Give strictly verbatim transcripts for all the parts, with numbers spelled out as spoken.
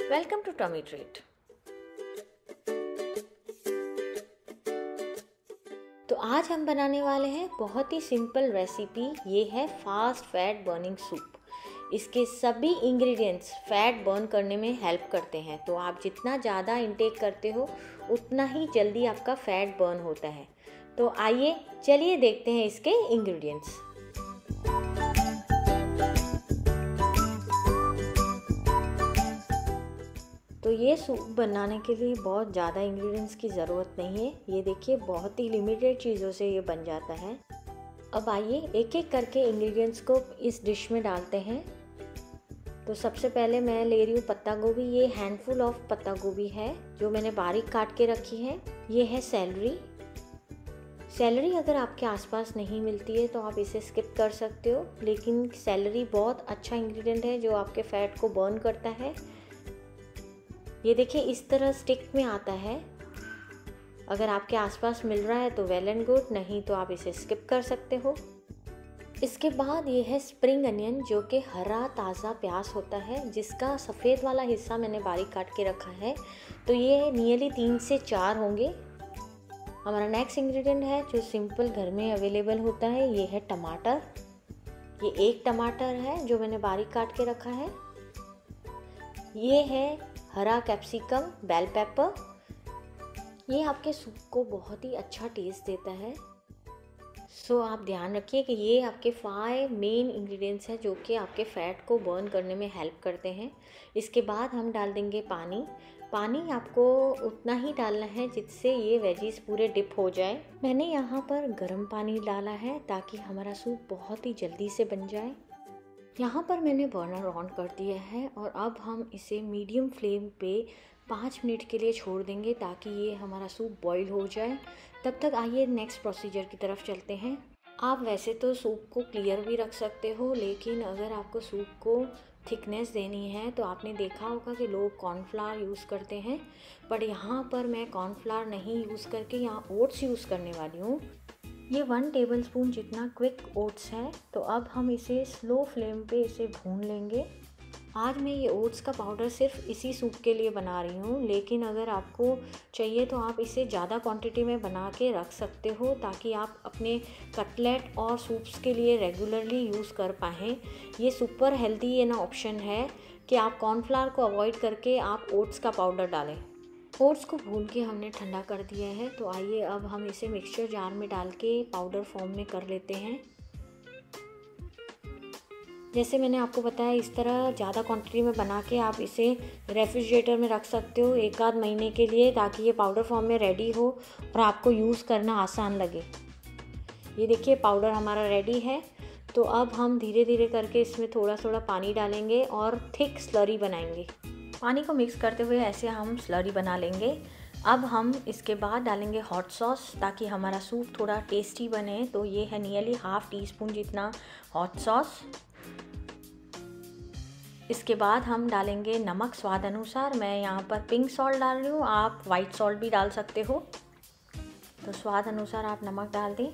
Welcome to Tommy treat. तो आज हम बनाने वाले हैं बहुत ही सिंपल रेसिपी। ये है फास्ट फैट बर्निंग सूप। इसके सभी इंग्रेडिएंट्स फैट बर्न करने में हेल्प करते हैं। तो आप जितना ज़्यादा इंटेक करते हो उतना ही जल्दी आपका फैट बर्न होता है। तो आइए चलिए देखते हैं इसके इंग्रेडिएंट्स। तो ये सूप बनाने के लिए बहुत ज़्यादा इंग्रेडिएंट्स की ज़रूरत नहीं है। ये देखिए बहुत ही लिमिटेड चीज़ों से ये बन जाता है। अब आइए एक एक करके इंग्रेडिएंट्स को इस डिश में डालते हैं। तो सबसे पहले मैं ले रही हूँ पत्ता गोभी। ये हैंडफुल ऑफ पत्ता गोभी है जो मैंने बारीक काट के रखी है। ये है सैलरी। सैलरी अगर आपके आसपास नहीं मिलती है तो आप इसे स्किप कर सकते हो, लेकिन सैलरी बहुत अच्छा इंग्रेडिएंट है जो आपके फैट को बर्न करता है। ये देखिए इस तरह स्टिक में आता है। अगर आपके आसपास मिल रहा है तो वेल एंड गुड, नहीं तो आप इसे स्किप कर सकते हो। इसके बाद ये है स्प्रिंग अनियन जो कि हरा ताज़ा प्याज होता है, जिसका सफ़ेद वाला हिस्सा मैंने बारीक काट के रखा है। तो ये नियरली तीन से चार होंगे। हमारा नेक्स्ट इंग्रेडिएंट है जो सिंपल घर में अवेलेबल होता है। ये है टमाटर। ये एक टमाटर है जो मैंने बारीक काट के रखा है। ये है हरा कैप्सिकम, बेल पेपर। ये आपके सूप को बहुत ही अच्छा टेस्ट देता है। सो so, आप ध्यान रखिए कि ये आपके फाइव मेन इंग्रेडिएंट्स हैं जो कि आपके फैट को बर्न करने में हेल्प करते हैं। इसके बाद हम डाल देंगे पानी। पानी आपको उतना ही डालना है जिससे ये वेजीज पूरे डिप हो जाए। मैंने यहाँ पर गर्म पानी डाला है ताकि हमारा सूप बहुत ही जल्दी से बन जाए। यहाँ पर मैंने बर्नर ऑन कर दिया है और अब हम इसे मीडियम फ्लेम पे पाँच मिनट के लिए छोड़ देंगे ताकि ये हमारा सूप बॉईल हो जाए। तब तक आइए नेक्स्ट प्रोसीजर की तरफ चलते हैं। आप वैसे तो सूप को क्लियर भी रख सकते हो, लेकिन अगर आपको सूप को थिकनेस देनी है तो आपने देखा होगा कि लोग कॉर्नफ्लावर यूज़ करते हैं, बट यहाँ पर मैं कॉर्नफ्लावर नहीं यूज़ करके यहाँ ओट्स यूज़ करने वाली हूँ। ये वन टेबलस्पून जितना क्विक ओट्स है। तो अब हम इसे स्लो फ्लेम पे इसे भून लेंगे। आज मैं ये ओट्स का पाउडर सिर्फ इसी सूप के लिए बना रही हूँ, लेकिन अगर आपको चाहिए तो आप इसे ज़्यादा क्वांटिटी में बना के रख सकते हो ताकि आप अपने कटलेट और सूप्स के लिए रेगुलरली यूज़ कर पाएँ। ये सुपर हेल्दी है ना ऑप्शन है कि आप कॉर्नफ्लावर को अवॉइड करके आप ओट्स का पाउडर डालें। ओट्स को भून के हमने ठंडा कर दिया है। तो आइए अब हम इसे मिक्सचर जार में डाल के पाउडर फॉर्म में कर लेते हैं। जैसे मैंने आपको बताया इस तरह ज़्यादा क्वांटिटी में बना के आप इसे रेफ्रिजरेटर में रख सकते हो एक आध महीने के लिए, ताकि ये पाउडर फॉर्म में रेडी हो और आपको यूज़ करना आसान लगे। ये देखिए पाउडर हमारा रेडी है। तो अब हम धीरे धीरे करके इसमें थोड़ा थोड़ा पानी डालेंगे और थिक स्लरी बनाएंगे। पानी को मिक्स करते हुए ऐसे हम स्लरी बना लेंगे। अब हम इसके बाद डालेंगे हॉट सॉस ताकि हमारा सूप थोड़ा टेस्टी बने। तो ये है नियरली हाफ टी स्पून जितना हॉट सॉस। इसके बाद हम डालेंगे नमक स्वाद अनुसार। मैं यहाँ पर पिंक सॉल्ट डाल रही हूँ, आप वाइट सॉल्ट भी डाल सकते हो। तो स्वाद अनुसार आप नमक डाल दें।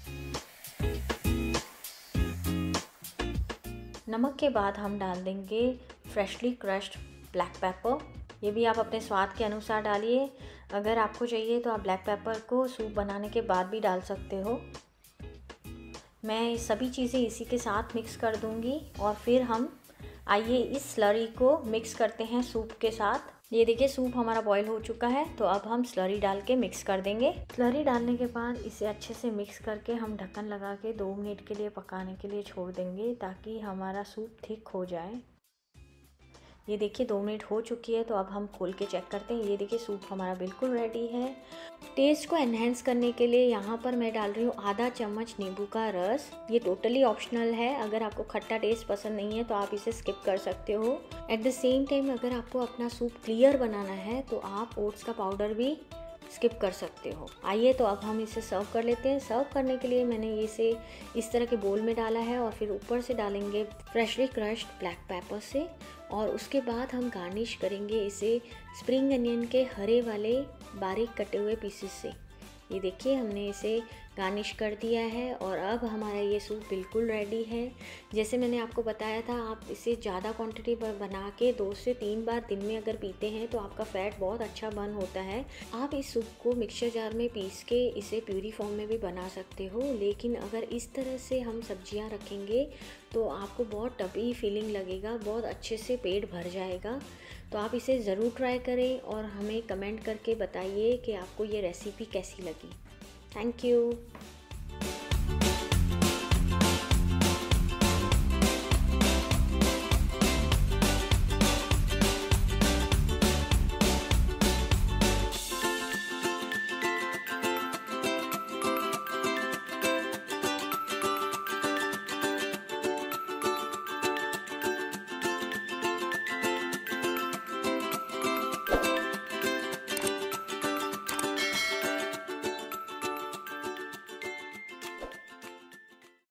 नमक के बाद हम डाल देंगे फ्रेशली क्रश्ड ब्लैक पेपर। ये भी आप अपने स्वाद के अनुसार डालिए। अगर आपको चाहिए तो आप ब्लैक पेपर को सूप बनाने के बाद भी डाल सकते हो। मैं सभी चीज़ें इसी के साथ मिक्स कर दूंगी और फिर हम आइए इस स्लरी को मिक्स करते हैं सूप के साथ। ये देखिए सूप हमारा बॉईल हो चुका है। तो अब हम स्लरी डाल के मिक्स कर देंगे। स्लरी डालने के बाद इसे अच्छे से मिक्स करके हम ढक्कन लगा के दो मिनट के लिए पकाने के लिए छोड़ देंगे ताकि हमारा सूप थिक हो जाए। ये देखिए दो मिनट हो चुकी है। तो अब हम खोल के चेक करते हैं। ये देखिए सूप हमारा बिल्कुल रेडी है। टेस्ट को एनहेंस करने के लिए यहाँ पर मैं डाल रही हूँ आधा चम्मच नींबू का रस। ये टोटली ऑप्शनल है। अगर आपको खट्टा टेस्ट पसंद नहीं है तो आप इसे स्किप कर सकते हो। एट द सेम टाइम अगर आपको अपना सूप क्लियर बनाना है तो आप ओट्स का पाउडर भी स्किप कर सकते हो। आइए तो अब हम इसे सर्व कर लेते हैं। सर्व करने के लिए मैंने इसे इस तरह के बोल में डाला है और फिर ऊपर से डालेंगे फ्रेशली क्रश्ड ब्लैक पेपर से, और उसके बाद हम गार्निश करेंगे इसे स्प्रिंग अनियन के हरे वाले बारीक कटे हुए पीसेस से। ये देखिए हमने इसे गार्निश कर दिया है और अब हमारा ये सूप बिल्कुल रेडी है। जैसे मैंने आपको बताया था, आप इसे ज़्यादा क्वांटिटी पर बना के दो से तीन बार दिन में अगर पीते हैं तो आपका फ़ैट बहुत अच्छा बर्न होता है। आप इस सूप को मिक्सर जार में पीस के इसे प्यूरी फॉर्म में भी बना सकते हो, लेकिन अगर इस तरह से हम सब्जियां रखेंगे तो आपको बहुत टबी फीलिंग लगेगा, बहुत अच्छे से पेट भर जाएगा। तो आप इसे ज़रूर ट्राई करें और हमें कमेंट करके बताइए कि आपको ये रेसिपी कैसी लगी। Thank you.